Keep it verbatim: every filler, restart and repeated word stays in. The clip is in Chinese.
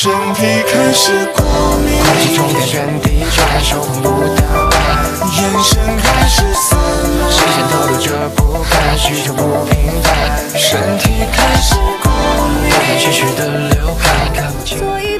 身体开始过敏， 集中点原地转，手碰不到岸， 眼神开始散漫， 视线投入着不甘，需求不平凡，身体开始过敏，虚虚的流汗，看不清。